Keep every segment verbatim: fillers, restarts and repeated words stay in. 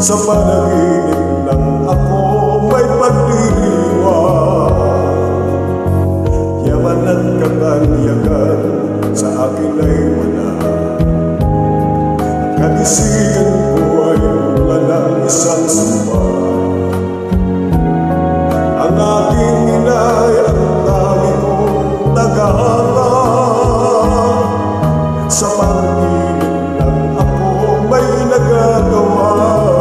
Sa panaginip lang ako may pagdiriwang. Yaman at katanyagan sa akin ay wala. Katisigan ko ay walang isang sumpa. Ang aking inay ang tanging kong tagahanga. Sa panaginip lang ako may nagagawa.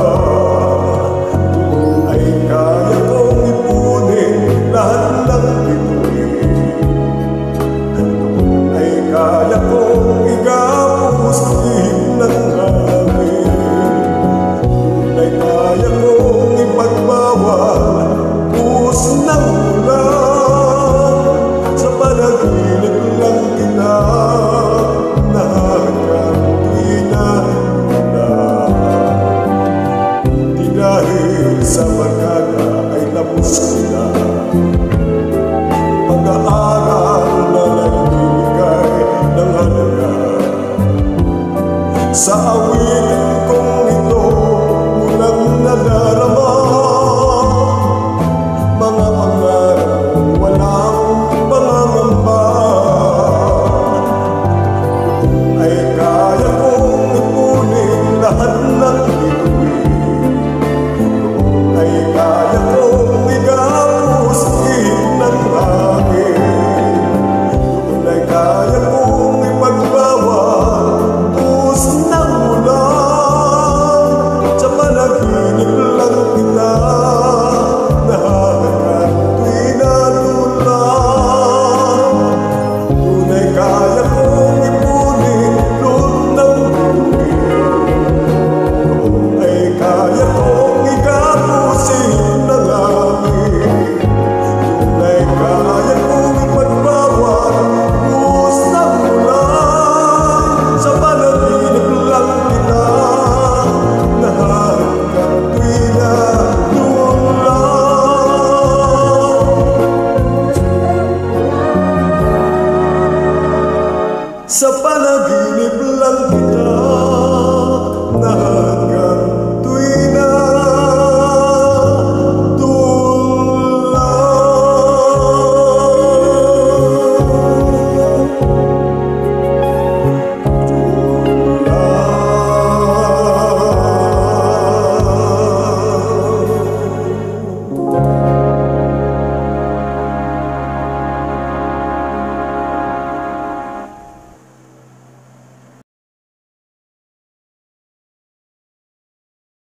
Doon ay kaya kong ipunin lahat ng bituin. Doon ay kaya kong igapos ng hangin. Doon ay kaya kong ipagbawal buhos ng ulan. Sa panaginip lang kita sa barkada ay labos sila. Pag-aaral na nagbibigay ng halaga. Sa awitin kong ito mulang nadarama. Mga pangarap walang pangangamba. Ay kaya kong ipunin lahat ng bituin. Ay kaya kong igapos ng hangin. Doon ay kaya kong ipagbawal buhos ng ulan. Sa panaginip lang kita nahahanap tuwing nadulan. Doon ay kaya kong ipunin loob ng bituin. Doon ay kaya kong igapos ng hangin. Doon ay kaya kong ipagbawal buhos ng ulan. Sa panaginip lang kita nahahanap tuwing nadulan. Sa panaginip